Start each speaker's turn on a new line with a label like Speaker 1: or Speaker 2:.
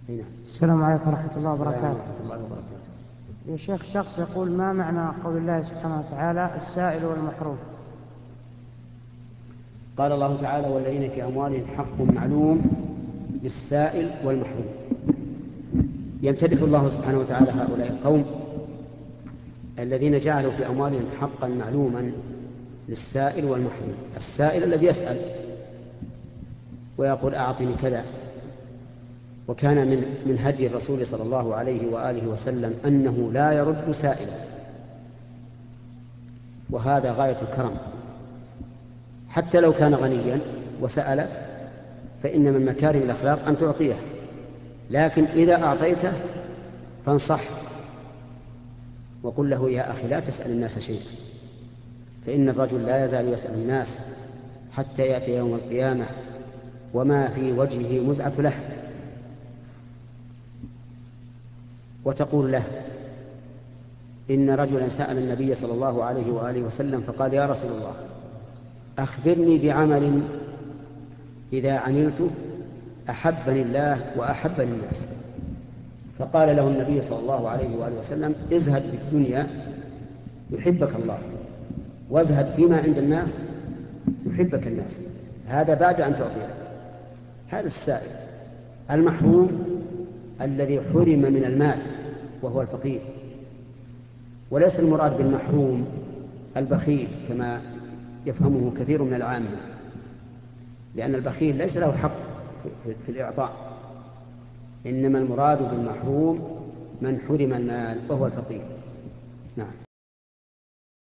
Speaker 1: هنا.
Speaker 2: السلام عليكم ورحمة الله وبركاته.
Speaker 1: ورحمة الله وبركاته.
Speaker 2: يا شيخ، شخص يقول: ما معنى قول الله سبحانه وتعالى السائل والمحروم؟
Speaker 1: قال الله تعالى: والذين في أموالهم حق معلوم للسائل والمحروم. يمتدح الله سبحانه وتعالى هؤلاء القوم الذين جعلوا في أموالهم حقا معلوما للسائل والمحروم. السائل الذي يسأل ويقول: أعطني كذا. وكان من هدي الرسول صلى الله عليه وآله وسلم أنه لا يرد سائلا، وهذا غاية الكرم. حتى لو كان غنيا وسأل فإن من مكارم الأخلاق أن تعطيه، لكن إذا أعطيته فانصح وقل له: يا أخي لا تسأل الناس شيئا، فإن الرجل لا يزال يسأل الناس حتى يأتي يوم القيامة وما في وجهه مزعة لحم، وتقول له: إن رجلا سأل النبي صلى الله عليه وآله وسلم فقال: يا رسول الله، أخبرني بعمل إذا عملته أحبني الله وأحبني الناس. فقال له النبي صلى الله عليه وآله وسلم: ازهد في الدنيا يحبك الله، وازهد فيما عند الناس يحبك الناس. هذا بعد أن تعطيه. هذا السائل. المحروم الذي حرم من المال وهو الفقير، وليس المراد بالمحروم البخيل كما يفهمه كثير من العامة، لأن البخيل ليس له حق في الإعطاء، إنما المراد بالمحروم من حرم المال وهو الفقير. نعم.